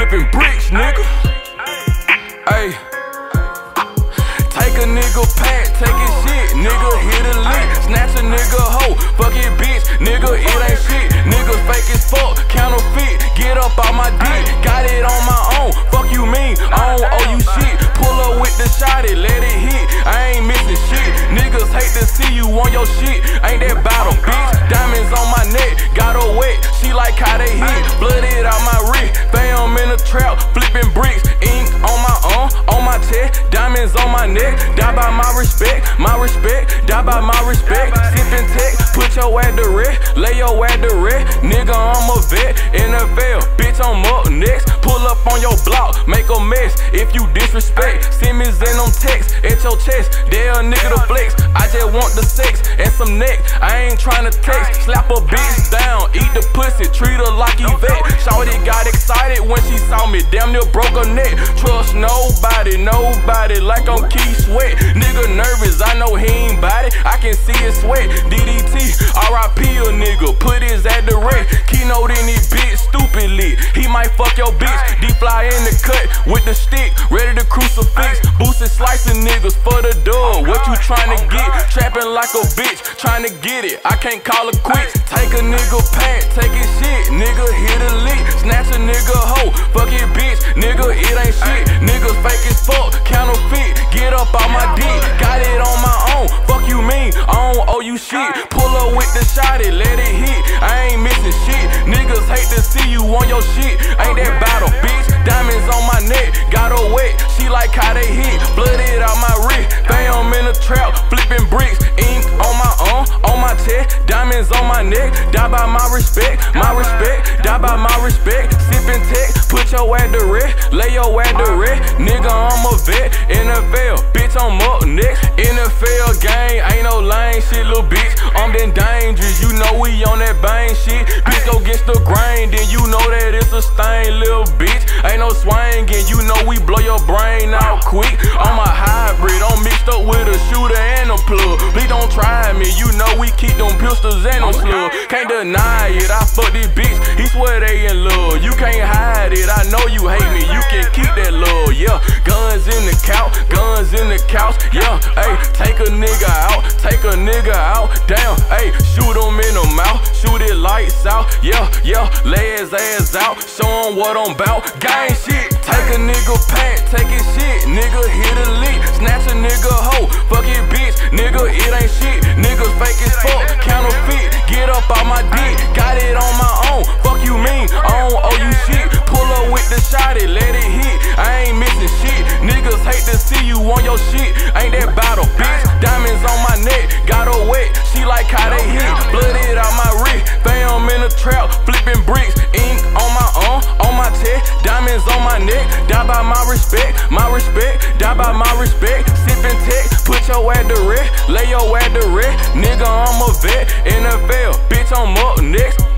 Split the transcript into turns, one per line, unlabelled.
flipping bricks, nigga. Ayy. Take a nigga pack, take his shit, nigga hit a lick. Snatch a nigga hoe, fuck it bitch, nigga it ain't shit. Niggas fake as fuck, counterfeit, get up on my dick. Got it on my own, fuck you mean, I don't owe you shit. Pull up with the shotty, let it hit, I ain't missing shit. Niggas hate to see you on your shit, ain't that battle, bitch. Diamonds on my neck, got her wet, she like how they hit. Blooded out my wrist, fam in the trap, flipping bricks. Ink on my arm, on my chest, diamonds on my neck. Die by my respect, die by my respect. Sippin' tech, put your at the rest, lay your at the rest. Nigga, I'm a vet, NFL, bitch, I'm up next. Pull up on your block, make a mess. If you disrespect, send me in them texts at your chest. They a nigga to flex, I just want the sex and some neck. I ain't tryna text, slap a bitch down, eat the pussy, treat her like Yvette. Shawty got excited when she saw me, damn near broke her neck. Trust nobody, like I'm Keith Sweat. Nigga nervous, I know he ain't bout it, I can see his sweat. DDT, RIP a nigga, put his at the rest. Keynote in this bitch, stupidly, he might fuck your bitch. D-fly in the cut with the stick, ready to crucifix. Boosted slicing niggas for the dub, what you tryna get? Trapping like a bitch, tryna get it, I can't call it quits. Take a nigga pack, take his shit, nigga hit a lick. Snatch a nigga hoe, fuck it bitch, nigga it ain't shit. Niggas fake as fuck, counterfeit, get up on my dick. Got it on my own, fuck you mean, I don't owe you shit. Pull up with the shotty, let it hit, I ain't missing shit. Niggas hate to see you on your shit, ain't that battle, bitch. Diamonds on my neck, got her wet, she like how they hit. Blooded out my wrist, fam in the trap, flipping bricks. Ink on my arm, on my chest, diamonds on my neck. Die by my respect, die by my respect. Sippin' tech, put your at the rest, lay your at the rest. Nigga, I'm a vet, NFL, bitch, I'm up next. NFL gang, ain't no lame shit, little bitch. I'm then dangerous, you know we on that bang shit. Bitch, go against the grain, then you know that it's a stain, little bitch. Ain't no swingin', you know we blow your brain out quick. I'm a hybrid, I'm mixed up with a shooter and a plug. Please don't try me, you know we keep them pistols and them slugs. Can't deny it, I fuck this bitch, he swear they in love. You can't hide it, I know you hate me, you can keep that love, yeah. Guns in the couch, yeah. Ayy, take a nigga out, damn. Ayy, shoot him in the mouth, shoot it lights out, yeah. Lay his ass out, show him what I'm bout. Gang shit, take a nigga pack, take his shit, nigga hit a lick. Snatch a nigga hoe, fuck it bitch, nigga it ain't shit. Niggas fake as fuck, counterfeit, get up on my dick. Got it on my own, fuck you mean, I don't owe you shit. Pull up with the shotty, let it hit, I ain't missing shit. Niggas hate to see you on your shit, ain't that battle, bitch. Diamonds on my neck, got her wet, she like how they hit. Blooded out my wrist, fam in the trap, flipping bricks. Ink on my arm, on my chest, diamonds on my neck. Die by my respect, die by my respect. Sippin' tech, put your at the rest, lay your at the rest. Nigga, I'm a vet, NFL, bitch, I'm up next.